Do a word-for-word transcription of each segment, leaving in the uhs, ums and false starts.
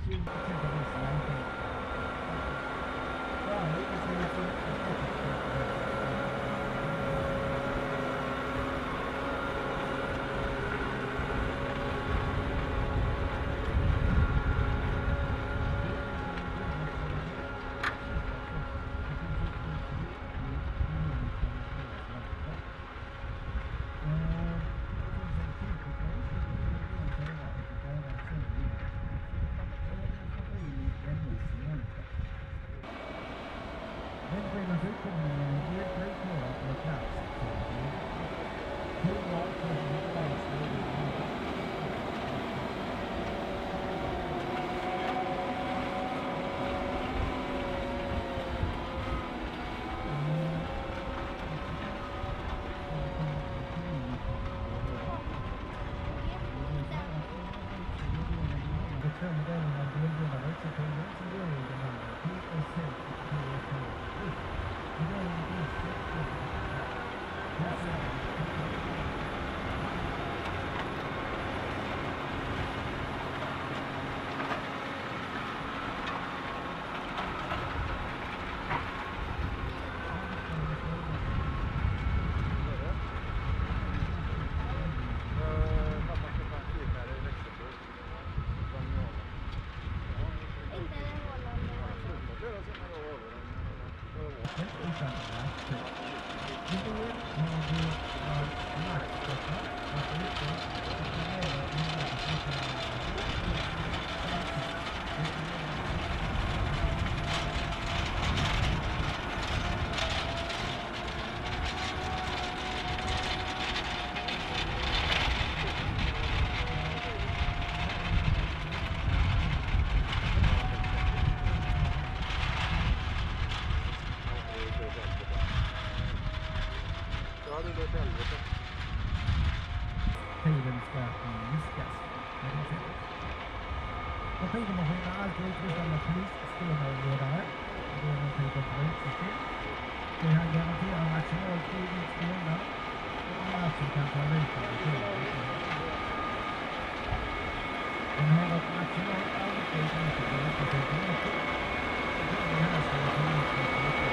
Tiden ska minskas. Kopimaskinerna är alltid utrustade med polisstenavledare. Det är någon typ av brytsystem. Det här garanterar maximalt tid i spelaren och annat som kan ta ut av det. Den har ett maximalt arbetstid med sig på åtta minuter. Det här ska vara polisens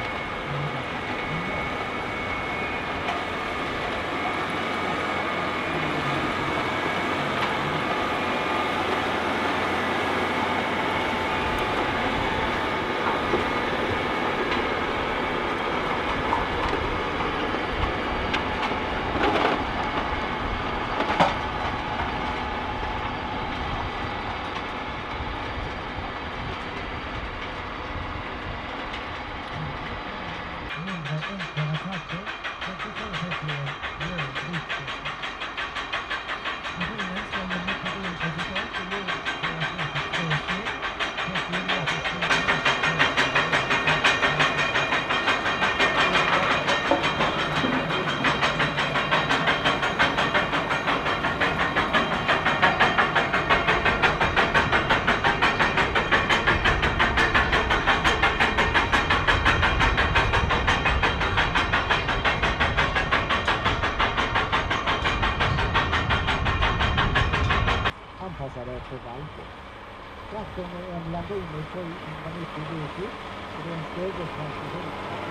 Traktorn är en Landini sjuhundranittio D T och det är en stödjetransmission.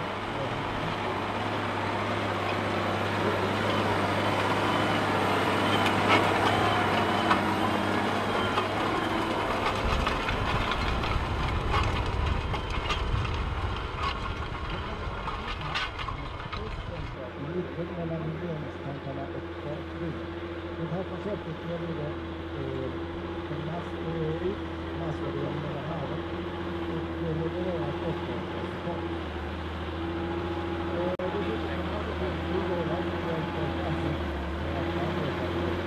Mellan miljöningstankarna och fartyg. Det här konceptet erbjuder en massvärdering mellan havet och levererar ett gott resultat. Det finns en tradition i Åland och en klassik för att arbeta med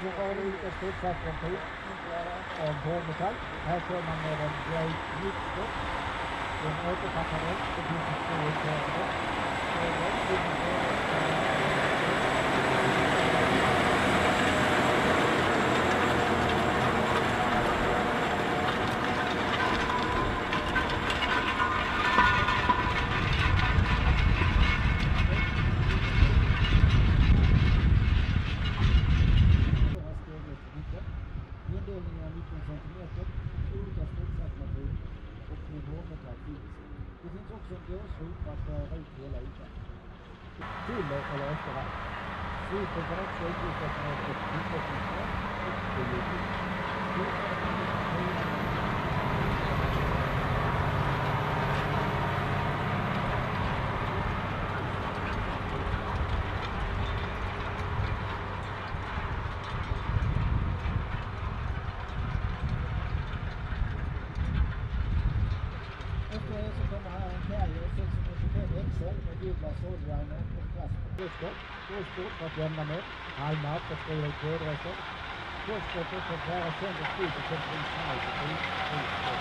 en rad olika studsatventil av hårdmetall. Här kör man med en Great Gipstock. Den återpassar den. Det finns en stor utförande. Indelningen är nitton centimeter, olika studsalternativ och med hårdmetall finns. Det finns också en gåsrot för att föra ut hela ytan. Fyller eller efterhand. Slipen kan också utrustas med ett tillsättningsfält och biologi. Efter det så kommer här en Carrier sexhundratjugofem X L med dubbla sålliner och plastprodukter. Stålskott för att jämna med, halmar för att sprida ut vårdrester. Stålskottet för att skära sönder skit och exempelvis snark och skit.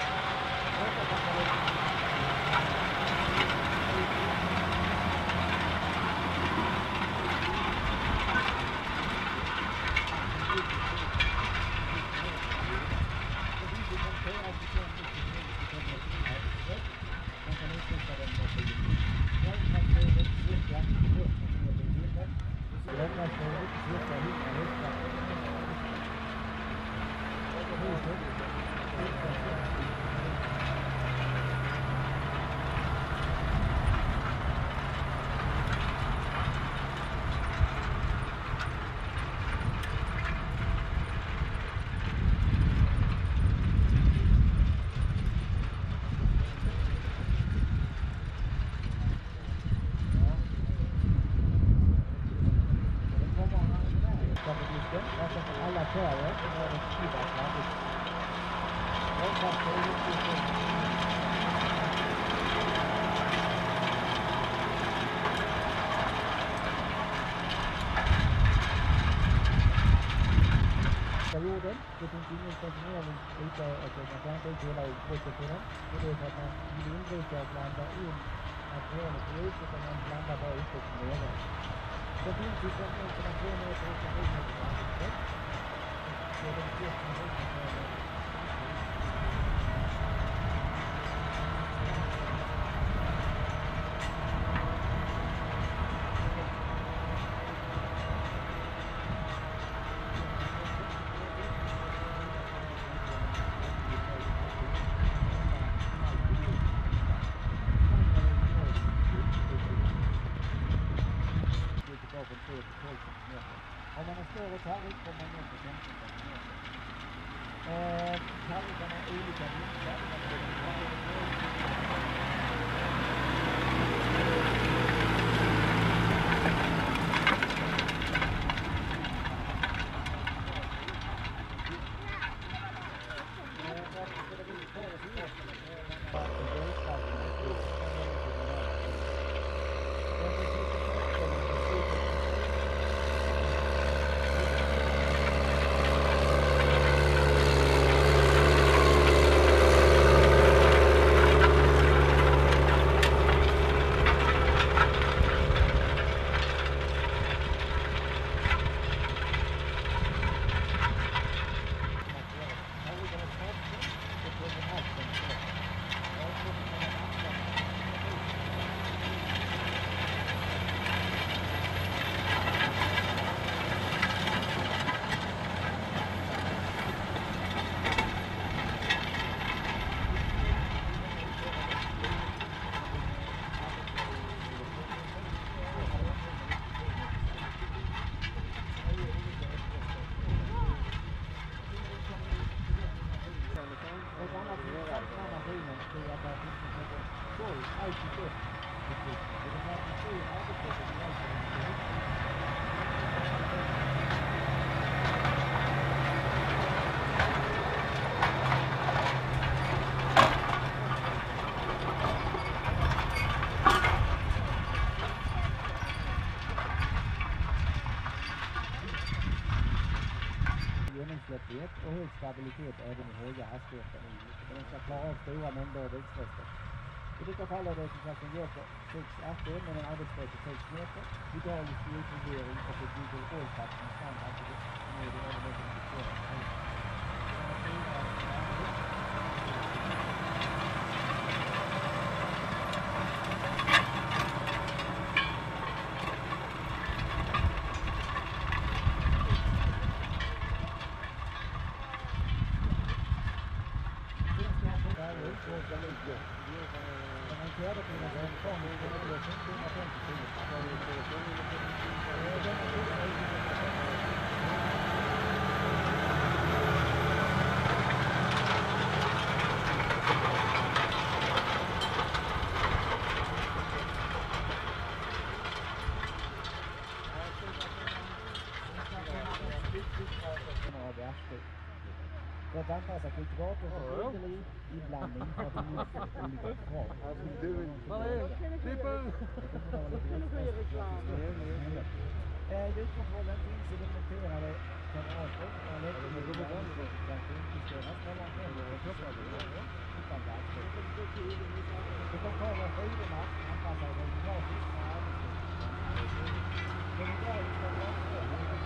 Alla färger som är en skydda färdigt. Jag kan få det jorden. Det finns ingen kontinuerlig yta, alltså man kan inte ut hela botten på den. Och det är för att man vill undvika att blanda in materialet på ut, utan man blandar bara ut och nere. Det finns ju som en som två meter och en meter på ansiktet. Så det är det som är det. Om man har större tallrik kommer man ner på femton centimeter. Eh, tallrikarna är olika vinklar. genomsläpplighet och hög stabilitet även i höga hastigheter. Den ska klara av stora mängder av växtrester. I detta fall är det som sagt en går på sex R P M med en arbetsbredd på sex meter, hydraulisk ljusreglering och ett Google All-Pack som standard med det överläggande dikterat. För att anpassa kultivatorn för skiljer inblandning av olika krav. Ljuskontrollen finns i demonterade kamrater och lättillgängliga kan injusteras mellan fem och tjugo utan verktyg. De lokala skidorna anpassar sig gratis med arbetstid. De hydrauliska bromsarna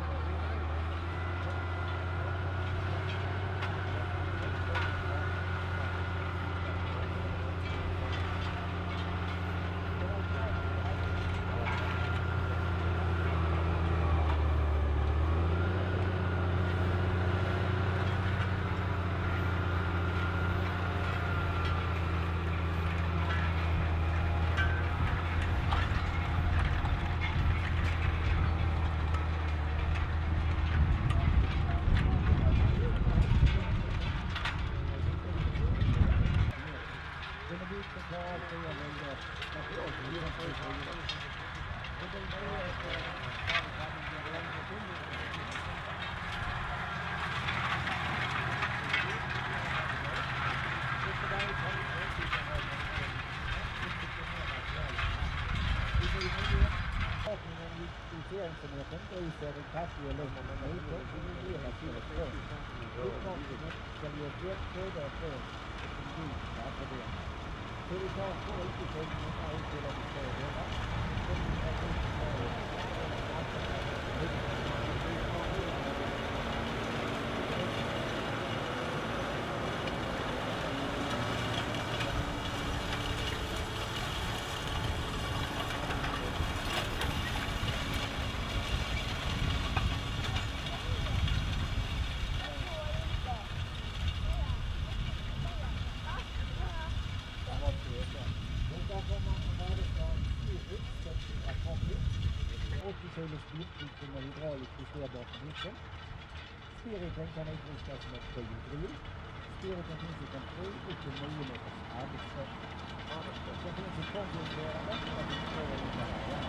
Justeringssenheten drivs av en kraftig elektrisk motor som fungerar till och från. Uppkopplingen ska ge ett lätt flöde av ström och en god kraftfördelning. Hur vi tar på utvecklingen är utdelad i två delar. åttio kilos splittvikt med hydraulisk justerbar på mitten. Spiriten kan utrustas med biodrill. Spiriten finns i kontroll upp till nio meters arbetsfält. Den finns i kombiingrerande och den står i karaktären.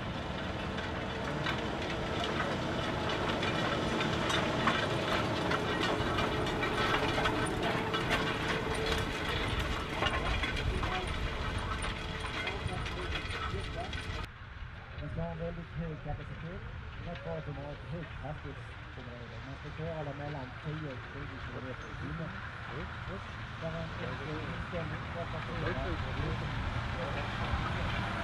Den ska ha en väldigt hög kapacitet. Rätt bra att de har ett högt hastighetsområde. Man ska köra dem mellan tio och tjugo kilometer i timmen. Där är en inställning för att